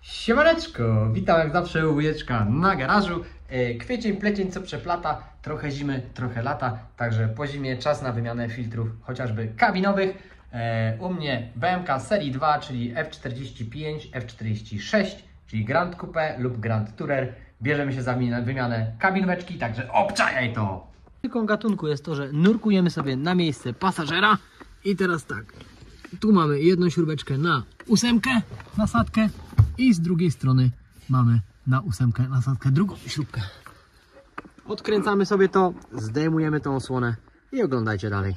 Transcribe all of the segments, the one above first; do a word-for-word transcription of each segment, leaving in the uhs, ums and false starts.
Siemaneczko, witam jak zawsze u wujeczka na garażu. Kwiecień, plecień co przeplata, trochę zimy, trochę lata, także po zimie czas na wymianę filtrów chociażby kabinowych. U mnie B M K serii dwa, czyli F czterdzieści pięć, F czterdzieści sześć, czyli Grand Coupe lub Grand Tourer. Bierzemy się za wymianę kabinóweczki, także obczajaj to! Tylko gatunku jest to, że nurkujemy sobie na miejsce pasażera i teraz tak, tu mamy jedną śrubeczkę na ósemkę, nasadkę i z drugiej strony mamy na ósemkę nasadkę drugą śrubkę. Odkręcamy sobie to, zdejmujemy tą osłonę i oglądajcie dalej.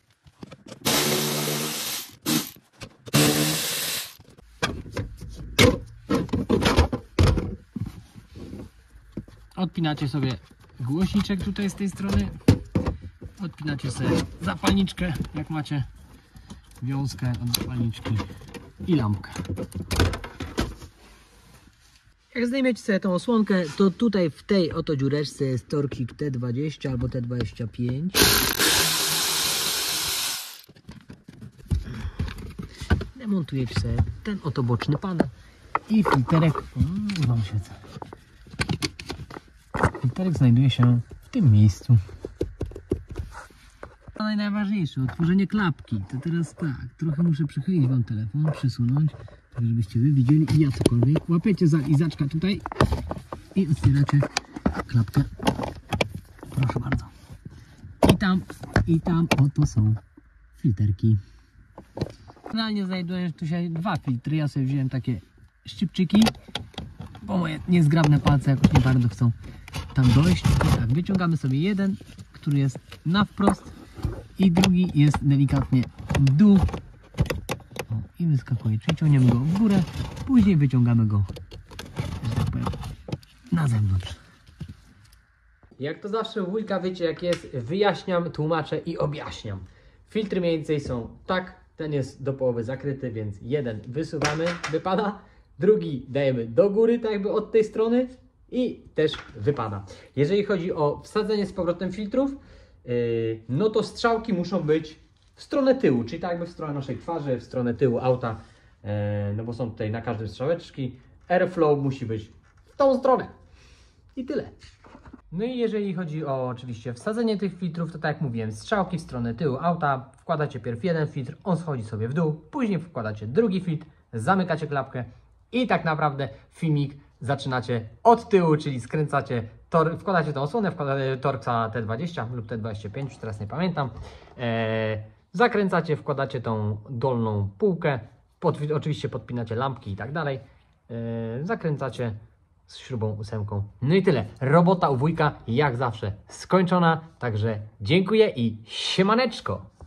Odpinacie sobie głośniczek tutaj z tej strony. Odpinacie sobie zapalniczkę, jak macie wiązkę od zapalniczki i lampkę. Jak zdejmiecie sobie tą osłonkę, to tutaj w tej oto dziureczce jest torksik T dwadzieścia albo T dwadzieścia pięć. Demontujecie sobie ten oto boczny panel i filterek. Uuu, wam świecę. Filterek znajduje się w tym miejscu. Najważniejsze, otworzenie klapki. To teraz tak, trochę muszę przychylić wam telefon, przesunąć, tak żebyście wy widzieli i ja cokolwiek. Łapiecie za lizaczka tutaj i otwieracie klapkę. Proszę bardzo. I tam, i tam oto są filterki. Finalnie znajdują tu się dwa filtry. Ja sobie wziąłem takie szczypczyki, bo moje niezgrabne palce jakoś nie bardzo chcą tam dojść. I tak, wyciągamy sobie jeden, który jest na wprost i drugi jest delikatnie w dół. O, i wyskakuje, czyli ciągniemy go w górę, później wyciągamy go, że tak powiem, na zewnątrz. Jak to zawsze u wujka, wiecie jak jest, wyjaśniam, tłumaczę i objaśniam. Filtry mniej więcej są tak, ten jest do połowy zakryty, więc jeden wysuwamy, wypada, drugi dajemy do góry, tak jakby od tej strony i też wypada. Jeżeli chodzi o wsadzenie z powrotem filtrów, yy, no to strzałki muszą być w stronę tyłu, czyli tak jakby w stronę naszej twarzy, w stronę tyłu auta, yy, no bo są tutaj na każdym strzałeczki. Airflow musi być w tą stronę. I tyle. No i jeżeli chodzi o oczywiście wsadzenie tych filtrów, to tak jak mówiłem, strzałki w stronę tyłu auta, wkładacie pierw jeden filtr, on schodzi sobie w dół, później wkładacie drugi filtr, zamykacie klapkę i tak naprawdę filmik zaczynacie od tyłu, czyli skręcacie tor, wkładacie tą osłonę, wkładacie torksa T dwadzieścia lub T dwadzieścia pięć, już teraz nie pamiętam, eee, zakręcacie, wkładacie tą dolną półkę, pod, oczywiście podpinacie lampki i tak dalej, eee, zakręcacie z śrubą ósemką. No i tyle. Robota u wujka jak zawsze skończona, także dziękuję i siemaneczko!